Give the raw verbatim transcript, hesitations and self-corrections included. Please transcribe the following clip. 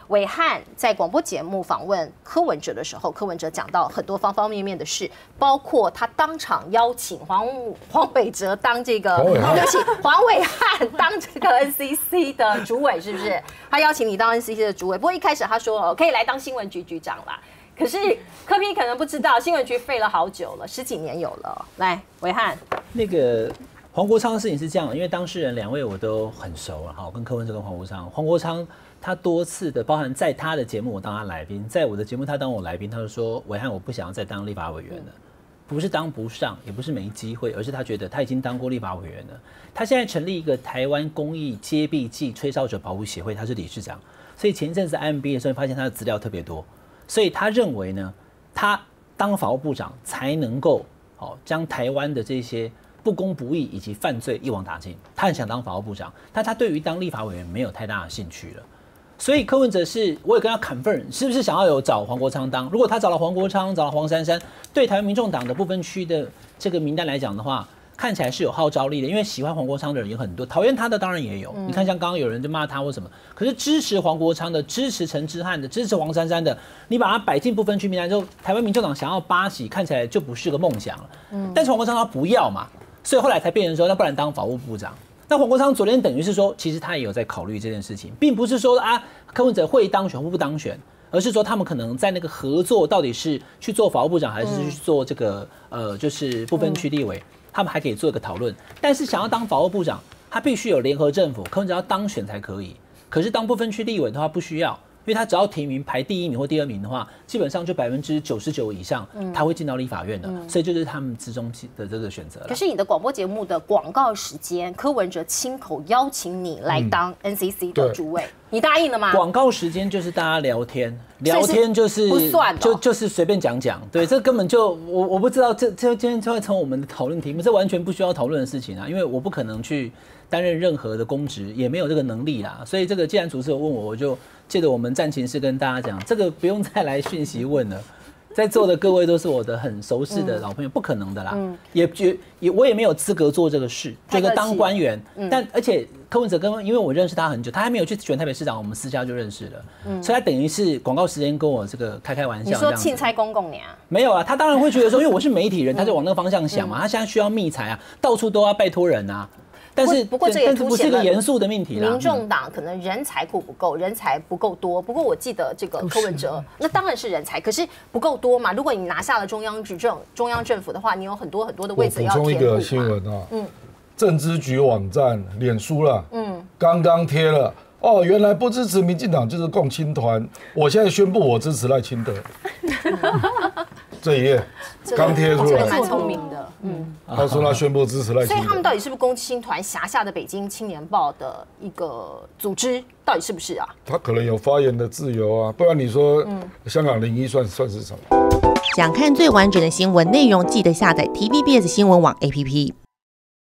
暐瀚在广播节目访问柯文哲的时候，柯文哲讲到很多方方面面的事，包括他当场邀请黄黄伟哲当这个，对不起，黄暐瀚当这个 N C C 的主委，是不是？他邀请你当 N C C 的主委，不过一开始他说可以来当新闻局局长啦。可是柯 P 可能不知道，新闻局废了好久了，十几年有了。来，暐瀚， 那个。黄国昌的事情是这样，因为当事人两位我都很熟了，哈，跟柯文哲跟黄国昌。黄国昌他多次的，包含在他的节目我当他来宾，在我的节目他当我来宾，他就说暐瀚我不想要再当立法委员了，不是当不上，也不是没机会，而是他觉得他已经当过立法委员了。他现在成立一个台湾公益揭弊暨吹哨者保护协会，他是理事长，所以前一阵子 I M B 的时候发现他的资料特别多，所以他认为呢，他当法务部长才能够好将台湾的这些不公不义以及犯罪一网打尽。他很想当法务部长，但他对于当立法委员没有太大的兴趣了。所以柯文哲是，我也跟他 confirm， 是不是想要有找黄国昌当？如果他找了黄国昌，找了黄珊珊，对台湾民众党的不分区的这个名单来讲的话，看起来是有号召力的。因为喜欢黄国昌的人也很多，讨厌他的当然也有。嗯、你看，像刚刚有人就骂他或什么，可是支持黄国昌的、支持陈之汉的、支持黄珊珊的，你把他摆进不分区名单之后，台湾民众党想要八席，看起来就不是个梦想了。嗯、但是黄国昌他不要嘛。所以后来才变成说，那不然当法务部长。那黄国昌昨天等于是说，其实他也有在考虑这件事情，并不是说啊柯文哲会当选或不当选，而是说他们可能在那个合作到底是去做法务部长，还是去做这个呃就是不分区立委，他们还可以做一个讨论。但是想要当法务部长，他必须有联合政府，柯文哲要当选才可以。可是当不分区立委的话不需要。因为他只要提名排第一名或第二名的话，基本上就百分之九十九以上，他会进到立法院的，嗯、所以这就是他们之中的这个选择了。 可是你的广播节目的广告时间，柯文哲亲口邀请你来当 N C C 的主委，嗯、你答应了吗？ 广告时间就是大家聊天，聊天就是不算、哦， 就就是随便讲讲，对，这根本就我我不知道，这这今天就会成为我们的讨论题目，这完全不需要讨论的事情啊，因为我不可能去担任任何的公职，也没有这个能力啦，所以这个既然主持人问我，我就借着我们战情室跟大家讲，这个不用再来讯息问了。在座的各位都是我的很熟识的老朋友，嗯、不可能的啦，嗯、也也我也没有资格做这个事，这个当官员。嗯、但而且柯文哲跟因为我认识他很久，他还没有去选台北市长，我们私下就认识了，嗯、所以他等于是广告时间跟我这个开开玩笑。 你说钦差公公娘？ 没有啊，他当然会觉得说，因为我是媒体人，他就往那个方向想嘛，嗯、他现在需要密才啊，到处都要拜托人啊。但是不过这也不是一个严肃的命题啦。 民众党可能人才库不够，人才不够多。不过我记得这个柯文哲，那当然是人才，可是不够多嘛。如果你拿下了中央执政、中央政府的话，你有很多很多的位置要填补嘛。 我补充一个新闻啊，嗯，政资局网站脸书啦，嗯，刚刚贴了。哦，原来不支持民进党就是共青团。我现在宣布我支持赖清德。这一页刚贴出来， 蛮聪明的。嗯， 他说他宣布支持赖清德。 所以他们到底是不是共青团辖下的北京青年报的一个组织？到底是不是啊？ 他可能有发言的自由啊，不然你说香港零一算算是什么？ 想看最完整的新闻内容，记得下载 T V B S 新闻网 A P P。